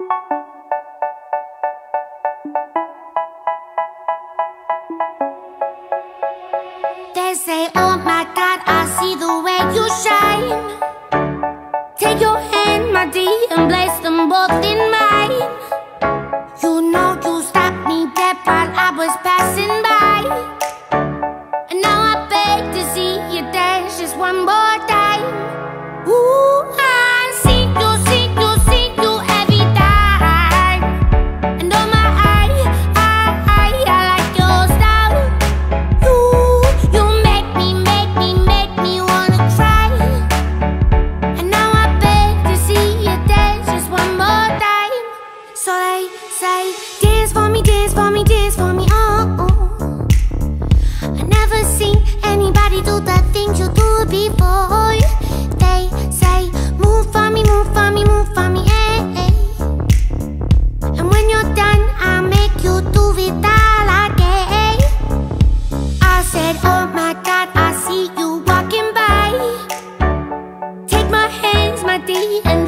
They say, oh my God, I see the way you shine. Take your hand, my dear, and place them both in mine. You know you stopped me dead while I was passing by. And now I beg to see you dance just one more time. Ooh, I see you every time. And oh my, I like your style. You make me wanna cry. And now I beg to see you dance just one more time. So they say, dance for me, dance for me, dance for me, oh. I never seen anybody do the things you do before. They say, move for me, move for me, move for me, eh. And when you're done, I'll make you do it all again. I said, oh my God, I see you walking by. Take my hands, my dear, and